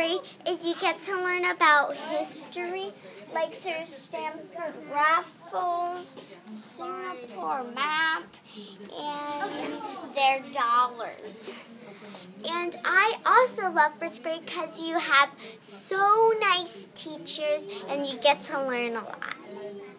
grade is you get to learn about history, like Sir Stamford Raffles, Singapore map, and their dollars. And I also love first grade because you have so nice teachers and you get to learn a lot.